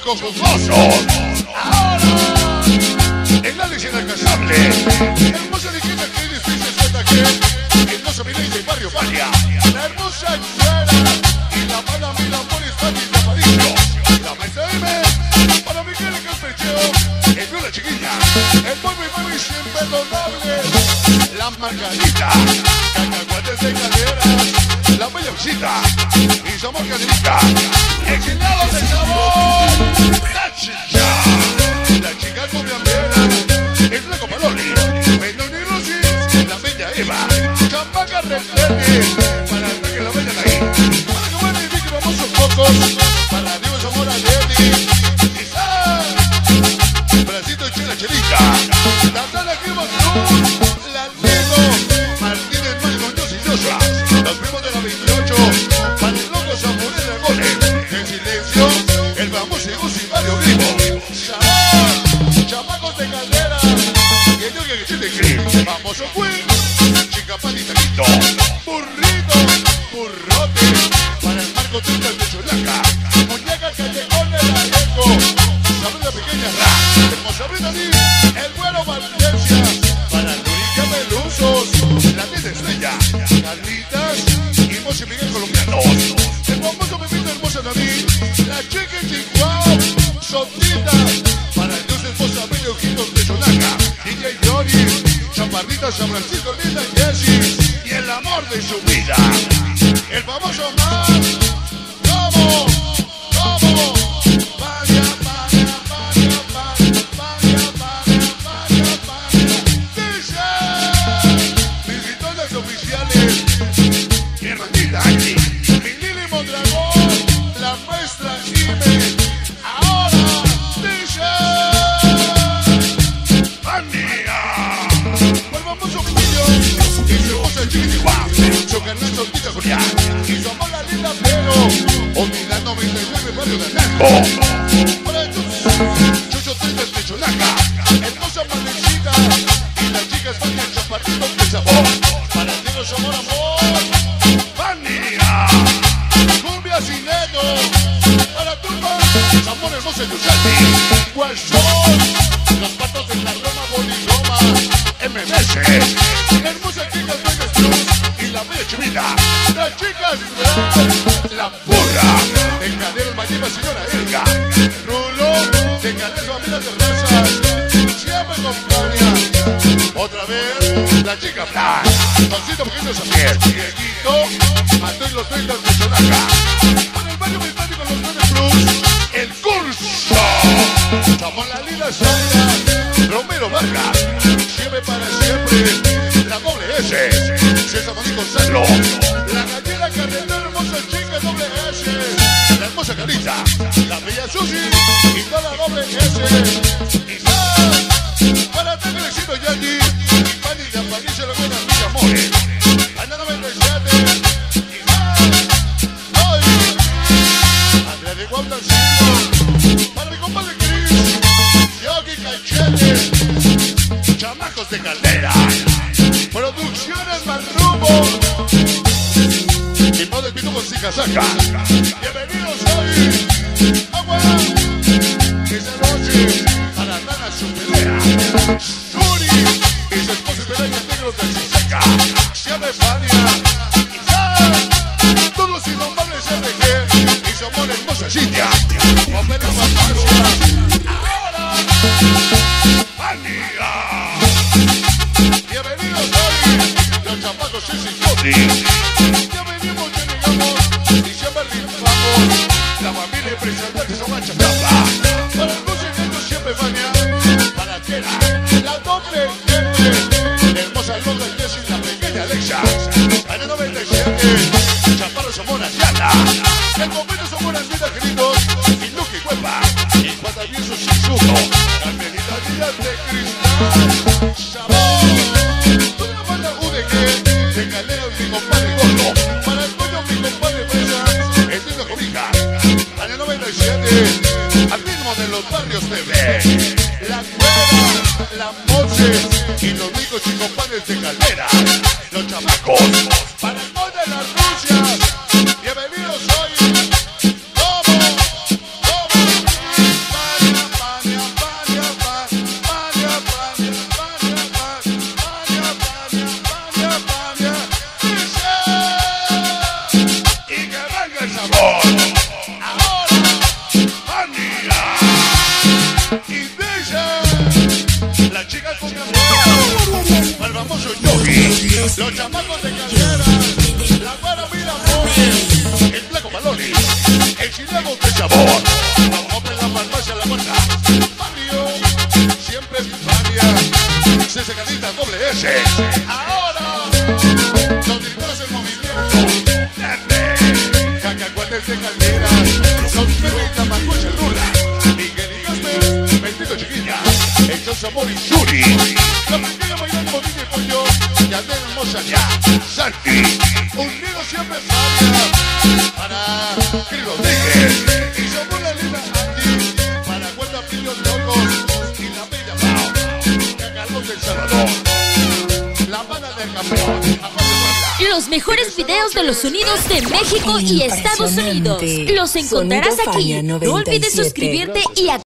chocos jugosos. Ahora, el Alex inalcanzable. Hermosa liquida que difícil suelta que el no se mira y barrio Fania. La hermosa Clara y la mala Mila Moris Fani de Aparicio. La maestra M, para Miguel el Campecheo, el Viola Chiquilla, el Polvo y Mami imperdonable, la Margarita, cacahuates de caderas, la bella visita y somos caderita, exilados de sabor, la chicha, la chica colombiana, el Flaco Paloli, Menón y Rosy, la bella Eva, Chamaca Replete, para el que la bella de ahí, para comer y Vicky famosos pocos, para Diego Zamora Lenny, Bracito y Chela Chelita, Tantana Clima Cruz, la Diego, Martínez Mágico, Dios y Joshua, los primos de la 28, para el loco Samuel Dragones, en silencio, el famoso Gus y Mario Vivo, chamacos de caldera, que yo que chile cream, famoso Queen, chica pan y taquito, burrito, burrote, para el Marco 30 de Cholaca, muñeca callejón de la Eco, Sabrina Pequeña Ra, hermosa Sabrina Lee, el güero Valencia, para Lurica Pelusos, la tía Estrella, Carlitas y Moshe Miguel colombianos, el famoso Pepito hermosa David, la chica Chihuahua, Sotita, para el dios esposa Bello Ojitos de Chonaca, DJ Johnny, Chaparrita San Francisco Linda Jessie, y el amor de su vida, el famoso Mar, ¿cómo? Y somos la linda pero Omega 99 barrio de Naco. Para el Chucho 30 de Chonaca, hermosa Malecita y las chicas Fania Chaparritos de sabor. Para el Diego Zamor Amor, Fania, Cumbia Cineto, para Turma, Zamor Hermosa Yusati, Guasón, los patos de la Roma Boliroma, MMS, hermosa chica Vegas Cruz y la bella Chivita. Las chicas, la burra, de Cadero Mayima, señora Elga, Rulo, de Cadero Amigas de Razas, siempre compañía, otra vez, la chica Flash, Toncito Pequeño Samuel, Dieguito, Antonio los 30 de Chonaca, con el barrio británico los 9 Plus, el curso, Chamón la linda Sonia, Romero Vargas, siempre para siempre, la doble S, César Maní Gonzalo, la gallera carretera hermosa chica doble S, la hermosa Carita, la bella Susi y toda la doble S. Y para tener el éxito Yanni, y Pani de Aparicio la buena amiga Amores, Ana 97, y hoy, Andrea de Guadalcino, para mi compadre Cris, Yogi Cachete, chamacos de caldera, producciones Malrubo, y Model Pituco Zicasaka. Bienvenidos hoy, agua, esa noche, para Dana su pelea, Suri, y su esposo y pelea negro de Zizaca, siempre Fania, y todos los innombrables RG, y su amor hermosa Cintia, Omega Fantasia, ahora, Fania. Bienvenidos hoy, los zapatos Cincinnati. Ya venimos, ya llegamos, y siempre rifamos. La familia empresarial de San Chacapa. Para el músico siempre Fania, para Tera, la doble gente, hermosa Lola y Jessie, la pequeña Alexa. Año 97, Chaparro Zamora Diana, el convento Zamora Vida queridos, y Luque Cuepa, y Juan Davieso Sisudo, Carmelita Díaz de Cristal, Sabor, toda la banda UDG, de Calero mi compadre Gordo, para el pollo mi compadre Bresa, el lindo Comica, año 97, al ritmo de los barrios TV, la Cueva, la Moche, y los ricos y compadres de Caldera, los chamacos, para el gol de las Rusias, bienvenidos hoy, sabor. Ahora, Ania y Bella, la chica con mi amor, el famoso Yogi, los chamacos de carrera, la para Miramontes, el flaco Baloni, el chileno de sabor. Hombre en la farmacia, la puerta. Mario, siempre mi familia. CC Cadita, doble S. Ahora, los directores del movimiento. Cacahuates de Caldera, los perritas Macucha Rula, Miguel y Gasper, Bendito Chiquilla, Hechos Sabor y Shuri, la pequeña bailando botella y pollo, ya tenemos allá, Santi, unidos siempre Fabia, para Crilo Tigres, y somos la linda Andy, para Cuenta Pillos Locos, y la bella Pau, Carlos del Salvador, la banda del campeón, los mejores videos de los sonidos de México y Estados Unidos los encontrarás aquí. No olvides suscribirte y activar